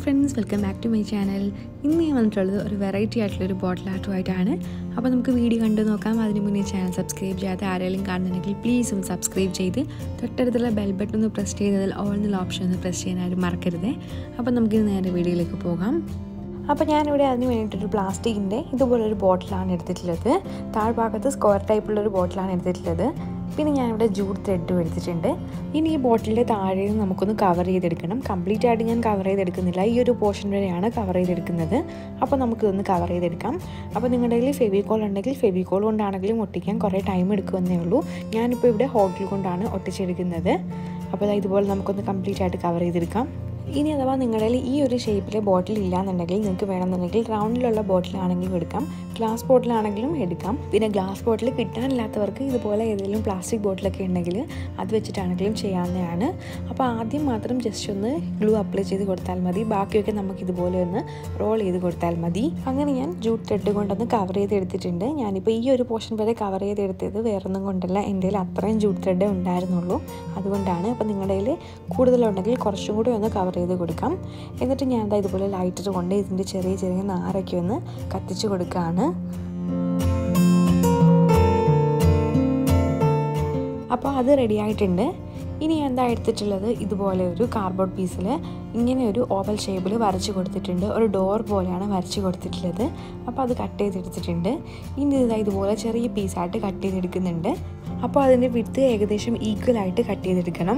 friends, welcome back to my channel. ഇന്ന് ഞാൻ വന്നിട്ടുള്ളത് ഒരു വെറൈറ്റി ആയിട്ടുള്ളൊരു ബോട്ടിൽ ആർട്ടുമായിട്ടാണ്. അപ്പോൾ നമുക്ക് വീഡിയോ കണ്ടു നോക്കാം. അതിന് മുന്നേ ചാനൽ സബ്സ്ക്രൈബ് ചെയ്യാതെ ആരെങ്കിലും കാണുന്നുണ്ടെങ്കിൽ പ്ലീസ് ഒന്ന് സബ്സ്ക്രൈബ് ചെയ്ത് തൊട്ടടുത്തുള്ള ബെൽ ബട്ടൺ ഒന്ന് പ്രസ് ചെയ്തതിൽ ഓൾ എന്നുള്ള ഓപ്ഷൻ ഒന്ന് പ്രസ് ചെയ്യാനായിട്ട് മറക്കരുത്. അപ്പോൾ നമുക്കിത് നേരെ വീഡിയോയിലേക്ക് പോകാം. അപ്പോൾ ഞാനിവിടെ അതിന് വേണ്ടിയിട്ടൊരു പ്ലാസ്റ്റിക്കിൻ്റെ ഇതുപോലൊരു ബോട്ടിലാണ് എടുത്തിട്ടുള്ളത്. താഴ്ഭാഗത്ത് സ്ക്വയർ ടൈപ്പുള്ളൊരു ബോട്ടിലാണ് എടുത്തിട്ടുള്ളത്. പിന്നെ ഞാനിവിടെ ജൂട്ട് ത്രെഡും എടുത്തിട്ടുണ്ട്. ഇനി ഈ ബോട്ടിലിൻ്റെ താഴെ നമുക്കൊന്ന് കവർ ചെയ്തെടുക്കണം. കംപ്ലീറ്റ് ആയിട്ട് ഞാൻ കവർ ചെയ്തെടുക്കുന്നില്ല, ഈ ഒരു പോർഷൻ വരെയാണ് കവർ ചെയ്തെടുക്കുന്നത്. അപ്പോൾ നമുക്കിതൊന്ന് കവർ ചെയ്തെടുക്കാം. അപ്പോൾ നിങ്ങളുടെ കയ്യിൽ ഫെവിക്കോൾ ഉണ്ടെങ്കിൽ ഫെവിക്കോൾ കൊണ്ടാണെങ്കിലും ഒട്ടിക്കാൻ കുറേ ടൈം എടുക്കുമെന്നേ ഉള്ളൂ. ഞാനിപ്പോൾ ഇവിടെ ഹോട്ട് ഗ്ലൂ കൊണ്ടാണ് ഒട്ടിച്ചെടുക്കുന്നത്. അപ്പോൾ ഇതുപോലെ നമുക്കൊന്ന് കംപ്ലീറ്റ് ആയിട്ട് കവർ ചെയ്തെടുക്കാം. ഇനി അഥവാ നിങ്ങളുടെ ഈ ഒരു ഷേപ്പിലെ ബോട്ടിൽ ഇല്ലാന്നുണ്ടെങ്കിൽ നിങ്ങൾക്ക് വേണമെന്നുണ്ടെങ്കിൽ റൗണ്ടിലുള്ള ബോട്ടിലാണെങ്കിലും എടുക്കാം, ഗ്ലാസ് ബോട്ടിലാണെങ്കിലും എടുക്കാം. പിന്നെ ഗ്ലാസ് ബോട്ടിൽ കിട്ടാനില്ലാത്തവർക്ക് ഇതുപോലെ ഏതെങ്കിലും പ്ലാസ്റ്റിക് ബോട്ടിലൊക്കെ ഉണ്ടെങ്കിൽ അത് വെച്ചിട്ടാണെങ്കിലും ചെയ്യാവുന്നതാണ്. അപ്പോൾ ആദ്യം മാത്രം ജസ്റ്റ് ഒന്ന് ഗ്ലൂ അപ്ലൈ ചെയ്ത് കൊടുത്താൽ മതി, ബാക്കിയൊക്കെ നമുക്ക് ഇതുപോലെ ഒന്ന് റോൾ ചെയ്ത് കൊടുത്താൽ മതി. അങ്ങനെ ഞാൻ ജൂട്ട് ത്രെഡ് കൊണ്ടൊന്ന് കവർ ചെയ്തെടുത്തിട്ടുണ്ട്. ഞാനിപ്പോൾ ഈ ഒരു പോർഷൻ വരെ കവർ ചെയ്തെടുത്തത് വേറൊന്നും കൊണ്ടല്ല, എൻ്റെ കയ്യിൽ അത്രയും ജൂട്ട് ത്രെഡേ ഉണ്ടായിരുന്നുള്ളൂ, അതുകൊണ്ടാണ്. അപ്പോൾ നിങ്ങളുടെ കയ്യിൽ കൂടുതലുണ്ടെങ്കിൽ കുറച്ചും കൂടി ഒന്ന് കവർ ചെയ്ത് കൊടുക്കാം. എന്നിട്ട് ഞാൻ ഇതുപോലെ ലൈറ്റർ കൊണ്ട് ഇതിൻ്റെ ചെറിയ ചെറിയ നാരൊക്കെ ഒന്ന് കത്തിച്ച് കൊടുക്കുകയാണ്. അപ്പോൾ അത് റെഡി ആയിട്ടുണ്ട്. ഇനി ഞാൻ എടുത്തിട്ടുള്ളത് ഇതുപോലെ ഒരു കാർഡ്ബോർഡ് പീസിൽ ഇങ്ങനെ ഒരു ഓവൽ ഷേപ്പിൽ വരച്ച് കൊടുത്തിട്ടുണ്ട്. ഒരു ഡോർ പോലെയാണ് വരച്ച് കൊടുത്തിട്ടുള്ളത്. അപ്പോൾ അത് കട്ട് ചെയ്തെടുത്തിട്ടുണ്ട്. ഇനി ഇതുപോലെ ചെറിയ പീസായിട്ട് കട്ട് ചെയ്തെടുക്കുന്നുണ്ട്. അപ്പോൾ അതിൻ്റെ വിഡ്ത്ത് ഏകദേശം ഈക്വലായിട്ട് കട്ട് ചെയ്തെടുക്കണം.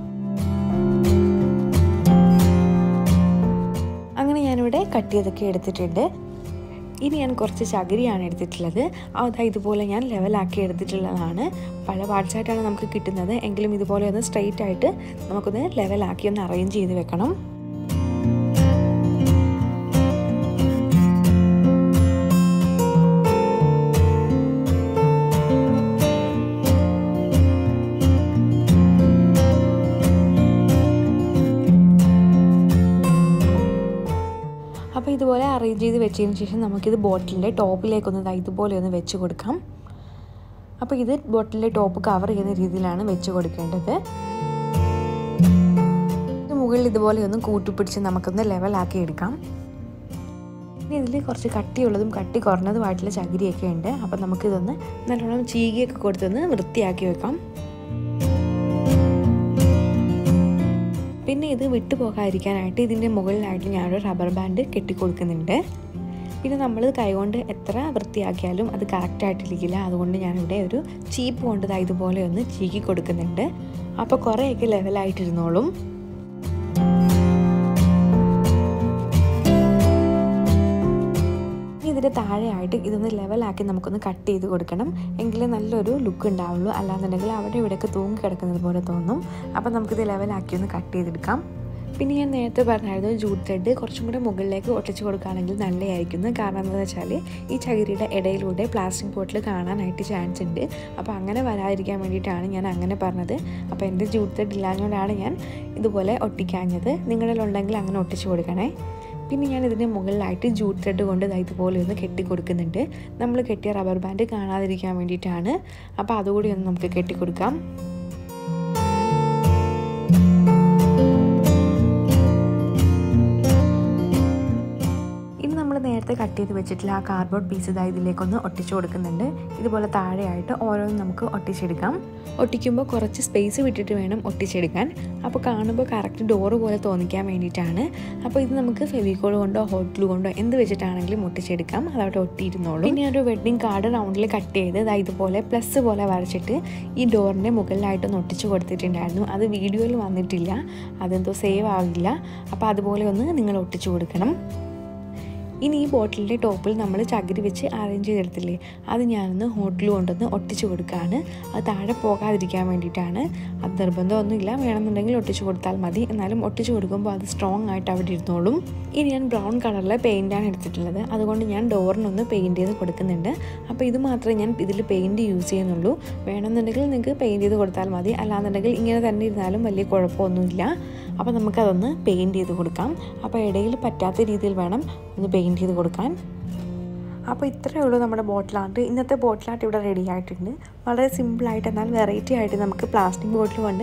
അങ്ങനെ ഞാനിവിടെ കട്ട് ചെയ്തൊക്കെ എടുത്തിട്ടുണ്ട്. ഇനി ഞാൻ കുറച്ച് ചകിരിയാണ് എടുത്തിട്ടുള്ളത്. ഇതുപോലെ ഞാൻ ലെവലാക്കി എടുത്തിട്ടുള്ളതാണ്. പല പാർട്സായിട്ടാണ് നമുക്ക് കിട്ടുന്നത്, എങ്കിലും ഇതുപോലെ ഒന്ന് സ്ട്രെയിറ്റ് ആയിട്ട് നമുക്കൊന്ന് ലെവലാക്കി ഒന്ന് അറേഞ്ച് ചെയ്ത് വെക്കണം. അപ്പോൾ ഇതുപോലെ അറേഞ്ച് ചെയ്ത് വെച്ചതിന് ശേഷം നമുക്കിത് ബോട്ടിലിൻ്റെ ടോപ്പിലേക്കൊന്ന് ഇതുപോലെ ഒന്ന് വെച്ച് കൊടുക്കാം. അപ്പോൾ ഇത് ബോട്ടിലിൻ്റെ ടോപ്പ് കവർ ചെയ്യുന്ന രീതിയിലാണ് വെച്ച് കൊടുക്കേണ്ടത്. മുകളിൽ ഇതുപോലെ ഒന്ന് കൂട്ടിപ്പിടിച്ച് നമുക്കൊന്ന് ലെവലാക്കി എടുക്കാം. ഇനി ഇതിൽ കുറച്ച് കട്ടിയുള്ളതും കട്ടി കുറഞ്ഞതുമായിട്ടുള്ള ചകിരിയൊക്കെ ഉണ്ട്. അപ്പോൾ നമുക്കിതൊന്ന് നല്ലോണം ചീകിയൊക്കെ കൊടുത്തൊന്ന് വൃത്തിയാക്കി വെക്കാം. പിന്നെ ഇത് വിട്ടു പോകാതിരിക്കാനായിട്ട് ഇതിൻ്റെ മുകളിലായിട്ട് ഞാനൊരു റബ്ബർ ബാൻഡ് കെട്ടിക്കൊടുക്കുന്നുണ്ട്. പിന്നെ നമ്മൾ കൈകൊണ്ട് എത്ര വൃത്തിയാക്കിയാലും അത് കറക്റ്റായിട്ടിരിക്കില്ല, അതുകൊണ്ട് ഞാനിവിടെ ഒരു ചീപ്പ് കൊണ്ട് ഇതുപോലെ ഒന്ന് ചീക്കി കൊടുക്കുന്നുണ്ട്. അപ്പോൾ കുറേയൊക്കെ ലെവലായിട്ടിരുന്നോളും. ഇതിൻ്റെ താഴെയായിട്ട് ഇതൊന്ന് ലെവലാക്കി നമുക്കൊന്ന് കട്ട് ചെയ്ത് കൊടുക്കണം, എങ്കിലേ നല്ലൊരു ലുക്ക് ഉണ്ടാവുള്ളൂ. അല്ലാന്നുണ്ടെങ്കിൽ അവിടെ ഇവിടെയൊക്കെ തൂങ്ങി കിടക്കുന്നത് പോലെ തോന്നും. അപ്പോൾ നമുക്കിത് ലെവലാക്കി ഒന്ന് കട്ട് ചെയ്തെടുക്കാം. പിന്നെ ഞാൻ നേരത്തെ പറഞ്ഞായിരുന്നു ജൂട്ട് ത്രെഡ് കുറച്ചും കൂടെ മുകളിലേക്ക് ഒട്ടിച്ച് കൊടുക്കുകയാണെങ്കിൽ നല്ലതായിരിക്കും. കാരണം എന്താണെന്ന് വെച്ചാൽ ഈ ചകിരിയുടെ ഇടയിലൂടെ പ്ലാസ്റ്റിക് ബോട്ടിൽ കാണാനായിട്ട് ചാൻസ് ഉണ്ട്. അപ്പോൾ അങ്ങനെ വരാതിരിക്കാൻ വേണ്ടിയിട്ടാണ് ഞാൻ അങ്ങനെ പറഞ്ഞത്. അപ്പോൾ എൻ്റെ ജൂട്ട് ത്രെഡ് ഇല്ലാഞ്ഞുകൊണ്ടാണ് ഞാൻ ഇതുപോലെ ഒട്ടിക്കാഞ്ഞത്. നിങ്ങളിൽ ഉണ്ടെങ്കിൽ അങ്ങനെ ഒട്ടിച്ച് കൊടുക്കണേ. പിന്നെ ഞാൻ ഇതിൻ്റെ മുകളിലായിട്ട് ജൂട്ട് ത്രെഡ് കൊണ്ട് ഇതുപോലെ ഒന്ന് കെട്ടി കൊടുക്കുന്നുണ്ട്. നമ്മൾ കെട്ടിയ റബ്ബർ ബാൻഡ് കാണാതിരിക്കാൻ വേണ്ടിയിട്ടാണ്. അപ്പോൾ അതുകൂടി ഒന്ന് നമുക്ക് കെട്ടിക്കൊടുക്കാം. നേരത്തെ കട്ട് ചെയ്ത് വെച്ചിട്ടുള്ള ആ കാർഡ്ബോർഡ് പീസ് ഇതിലേക്കൊന്ന് ഒട്ടിച്ചു കൊടുക്കുന്നുണ്ട്. ഇതുപോലെ താഴെയായിട്ട് ഓരോന്നും നമുക്ക് ഒട്ടിച്ചെടുക്കാം. ഒട്ടിക്കുമ്പോൾ കുറച്ച് സ്പേസ് വിട്ടിട്ട് വേണം ഒട്ടിച്ചെടുക്കാൻ. അപ്പോൾ കാണുമ്പോൾ കറക്റ്റ് ഡോറ് പോലെ തോന്നിക്കാൻ വേണ്ടിയിട്ടാണ്. അപ്പോൾ ഇത് നമുക്ക് ഫെവിക്കോൾ കൊണ്ടോ ഹോട്ട് ഗ്ലൂ കൊണ്ടോ എന്ത് വെച്ചിട്ടാണെങ്കിലും ഒട്ടിച്ചെടുക്കാം, അതവിടെ ഒട്ടിയിരുന്നോളൂ. പിന്നെ ഒരു വെഡ്ഡിങ് കാർഡ് റൗണ്ടിൽ കട്ട് ചെയ്ത് ഇതുപോലെ പ്ലസ് പോലെ വരച്ചിട്ട് ഈ ഡോറിൻ്റെ മുകളിലായിട്ടൊന്ന് ഒട്ടിച്ചു കൊടുത്തിട്ടുണ്ടായിരുന്നു. അത് വീഡിയോയിൽ വന്നിട്ടില്ല, അതെന്തോ സേവ് ആവില്ല. അപ്പോൾ അതുപോലെ ഒന്ന് നിങ്ങൾ ഒട്ടിച്ചു കൊടുക്കണം. ഇനി ഈ ബോട്ടിലിൻ്റെ ടോപ്പിൽ നമ്മൾ ചകിരി വെച്ച് അറേഞ്ച് ചെയ്തെടുത്തില്ലേ, അത് ഞാനൊന്ന് ഹോട്ട് ഗ്ലൂ കൊണ്ടൊന്ന് ഒട്ടിച്ച് കൊടുക്കുകയാണ്. അത് താഴെ പോകാതിരിക്കാൻ വേണ്ടിയിട്ടാണ്. അത് നിർബന്ധമൊന്നുമില്ല, വേണമെന്നുണ്ടെങ്കിൽ ഒട്ടിച്ച് കൊടുത്താൽ മതി. എന്നാലും ഒട്ടിച്ച് കൊടുക്കുമ്പോൾ അത് സ്ട്രോങ് ആയിട്ട് അവിടെ ഇരുന്നോളും. ഇനി ഞാൻ ബ്രൗൺ കളറിലെ പെയിൻറ്റാണ് എടുത്തിട്ടുള്ളത്, അതുകൊണ്ട് ഞാൻ ഡോറിനൊന്ന് പെയിൻറ്റ് ചെയ്ത് കൊടുക്കുന്നുണ്ട്. അപ്പോൾ ഇത് മാത്രമേ ഞാൻ ഇതിൽ പെയിൻറ്റ് യൂസ് ചെയ്യുന്നുള്ളൂ. വേണമെന്നുണ്ടെങ്കിൽ നിങ്ങൾക്ക് പെയിൻറ്റ് ചെയ്ത് കൊടുത്താൽ മതി, അല്ലാന്നുണ്ടെങ്കിൽ ഇങ്ങനെ തന്നെ ഇരുന്നാലും വലിയ കുഴപ്പമൊന്നുമില്ല. അപ്പോൾ നമുക്കതൊന്ന് പെയിൻറ്റ് ചെയ്ത് കൊടുക്കാം. അപ്പോൾ ഇടയിൽ പറ്റാത്ത രീതിയിൽ വേണം ഒന്ന് പെയിൻറ്റ് ചെയ്ത് കൊടുക്കാൻ. അപ്പോൾ ഇത്രയേ ഉള്ളൂ നമ്മുടെ ബോട്ടിൽ ആർട്ട്. ഇന്നത്തെ ബോട്ടിൽ ആർട്ട് ഇവിടെ റെഡി ആയിട്ടുണ്ട്. വളരെ സിമ്പിളായിട്ട് എന്നാൽ വെറൈറ്റി ആയിട്ട് നമുക്ക് പ്ലാസ്റ്റിക് ബോട്ടിൽ കൊണ്ട്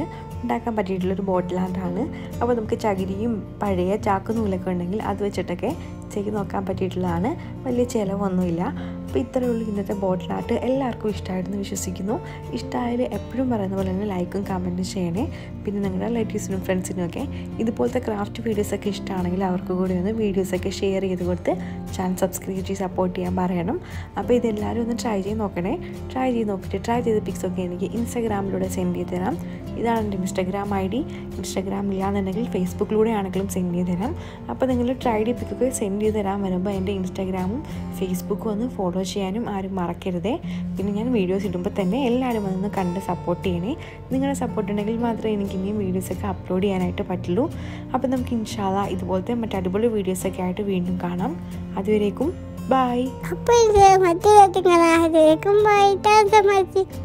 ഉണ്ടാക്കാൻ പറ്റിയിട്ടുള്ളൊരു ബോട്ടിൽ ആർട്ടാണ്. അപ്പോൾ നമുക്ക് ചകിരിയും പഴയ ചാക്കുനൂലൊക്കെ ഉണ്ടെങ്കിൽ അത് വെച്ചിട്ടൊക്കെ ചെയ്ത് നോക്കാൻ പറ്റിയിട്ടുള്ളതാണ്. വലിയ ചിലവൊന്നുമില്ല. അപ്പോൾ ഇത്രയേ ഉള്ളൂ ഇന്നത്തെ ബോട്ടിൽ ആർട്ട്. എല്ലാവർക്കും ഇഷ്ടമായിരുന്നു വിശ്വസിക്കുന്നു. ഇഷ്ടമായാൽ എപ്പോഴും പറയുന്ന പോലെ തന്നെ ലൈക്കും കമൻറ്റും ചെയ്യണേ. പിന്നെ നിങ്ങളുടെ റിലേറ്റീവ്സിനും ഫ്രണ്ട്സിനും ഒക്കെ ഇതുപോലത്തെ ക്രാഫ്റ്റ് വീഡിയോസൊക്കെ ഇഷ്ടമാണെങ്കിൽ അവർക്ക് കൂടി ഒന്ന് വീഡിയോസൊക്കെ ഷെയർ ചെയ്ത് കൊടുത്ത് ചാനൽ സബ്സ്ക്രൈബ് ചെയ്ത് സപ്പോർട്ട് ചെയ്യാൻ പറയണം. അപ്പോൾ ഇതെല്ലാവരും ഒന്ന് ട്രൈ ചെയ്ത് നോക്കണേ. ട്രൈ ചെയ്ത പിക്സൊക്കെ എനിക്ക് ഇൻസ്റ്റാഗ്രാമിലൂടെ സെൻഡ് ചെയ്ത് തരാം. ഇതാണ് എൻ്റെ ഇൻസ്റ്റാഗ്രാം ID. ഇൻസ്റ്റാഗ്രാം ഇല്ലാന്നുണ്ടെങ്കിൽ ഫേസ്ബുക്കിലൂടെ ആണെങ്കിലും സെൻഡ് ചെയ്ത് തരാം. അപ്പോൾ നിങ്ങൾ ട്രൈ ചെയ്ത പിക്കൊക്കെ സെൻഡ് ചെയ്ത് തരാൻ വരുമ്പോൾ എൻ്റെ ഇൻസ്റ്റാഗ്രാമും ഫേസ്ബുക്കും ഒന്ന് ഫോളോ ചെയ്യാനും ആരും മറക്കരുതേ. പിന്നെ ഞാൻ വീഡിയോസ് ഇടുമ്പോൾ തന്നെ എല്ലാവരും അതൊന്ന് കണ്ട് സപ്പോർട്ട് ചെയ്യണേ. നിങ്ങളുടെ സപ്പോർട്ട് ഉണ്ടെങ്കിൽ മാത്രമേ എനിക്ക് ഇനിയും വീഡിയോസൊക്കെ അപ്ലോഡ് ചെയ്യാനായിട്ട് പറ്റുള്ളൂ. അപ്പോൾ നമുക്ക് ഇൻഷാ അല്ലാഹ് ഇതുപോലത്തെ മറ്റ് അടിപൊളി വീഡിയോസൊക്കെ ആയിട്ട് വീണ്ടും കാണാം. അതുവരേക്കും ബൈ. അപ്പോൾ ഇത് മറ്റേ ബൈ.